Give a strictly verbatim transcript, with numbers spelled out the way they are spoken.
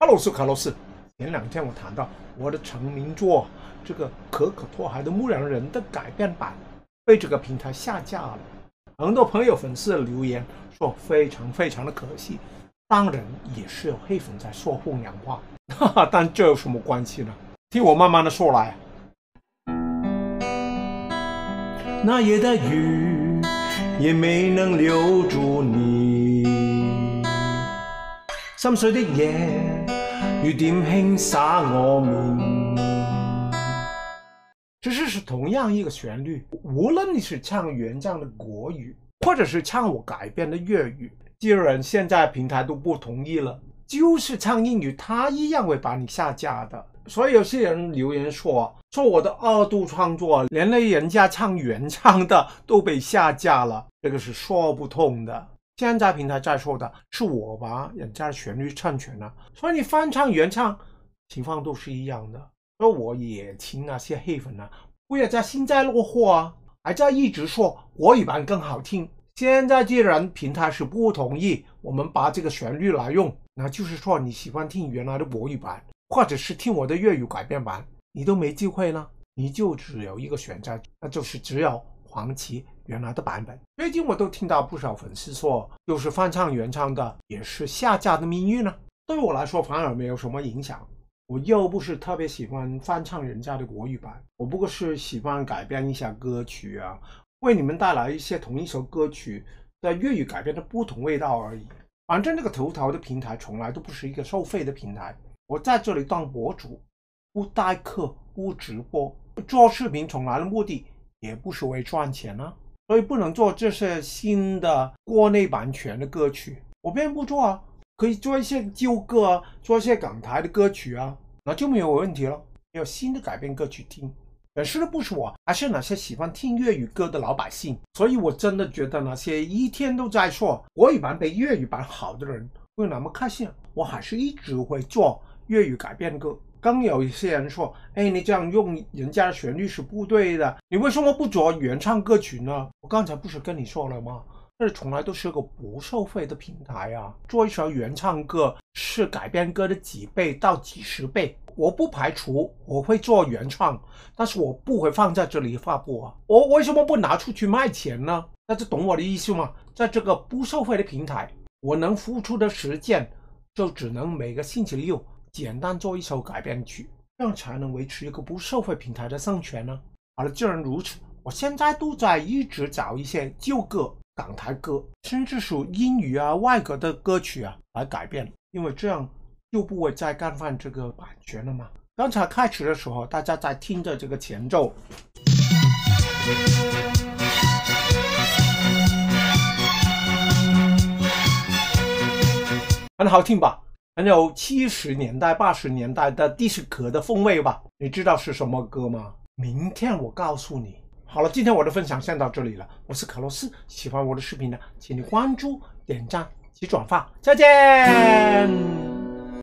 哈喽，是卡洛斯。前两天我谈到我的成名作这个可可托海的牧羊人的改编版被这个平台下架了，很多朋友粉丝留言说非常非常的可惜，当然也是有黑粉在说风凉话，哈哈，但这有什么关系呢？听我慢慢的说来。那夜的雨也没能留住你，深邃的夜雨點輕灑我面。其实是同样一个旋律，无论你是唱原唱的国语，或者是唱我改编的粤语，既然现在平台都不同意了，就是唱英语，它一样会把你下架的。所以有些人留言说，说我的二度创作，连累人家唱原唱的都被下架了，这个是说不通的。现在平台在说的是我把人家的旋律篡权了，所以你翻唱原唱情况都是一样的。所以我也请那些黑粉啊，不要再幸灾乐祸啊，还在一直说国语版更好听。现在既然平台是不同意我们把这个旋律来用，那就是说你喜欢听原来的国语版，或者是听我的粤语改编版，你都没机会了，你就只有一个选择，那就是只有黄琦原来的版本。最近我都听到不少粉丝说，就是翻唱原唱的也是下架的命运呢。对我来说反而没有什么影响，我又不是特别喜欢翻唱人家的国语版，我不过是喜欢改编一下歌曲啊，为你们带来一些同一首歌曲的粤语改编的不同味道而已。反正这个头条的平台从来都不是一个收费的平台，我在这里当博主，不代课，不直播，做视频从来的目的也不是为赚钱啊，所以不能做这些新的国内版权的歌曲，我便不做啊，可以做一些旧歌啊，做一些港台的歌曲啊，那就没有问题了，有新的改编歌曲听。本事的不是我，而是那些喜欢听粤语歌的老百姓。所以我真的觉得那些一天都在说国语版比粤语版好的人会那么开心，我还是一直会做粤语改编歌。刚有一些人说，哎，你这样用人家的旋律是不对的，你为什么不做原唱歌曲呢？我刚才不是跟你说了吗？这从来都是个不收费的平台啊，做一首原唱歌是改编歌的几倍到几十倍。我不排除我会做原创，但是我不会放在这里发布啊。我为什么不拿出去卖钱呢？大家懂我的意思吗？在这个不收费的平台，我能付出的时间就只能每个星期六简单做一首改编曲，这样才能维持一个不收费平台的生权呢。好了，既然如此，我现在都在一直找一些旧歌、港台歌，甚至是英语啊、外国的歌曲啊来改编，因为这样就不会再干犯这个版权了嘛。刚才开始的时候，大家在听着这个前奏，很好听吧？很有七十年代、八十年代的迪斯科的风味吧？你知道是什么歌吗？明天我告诉你。好了，今天我的分享先到这里了。我是卡洛斯，喜欢我的视频呢，请你关注、点赞及转发。再见。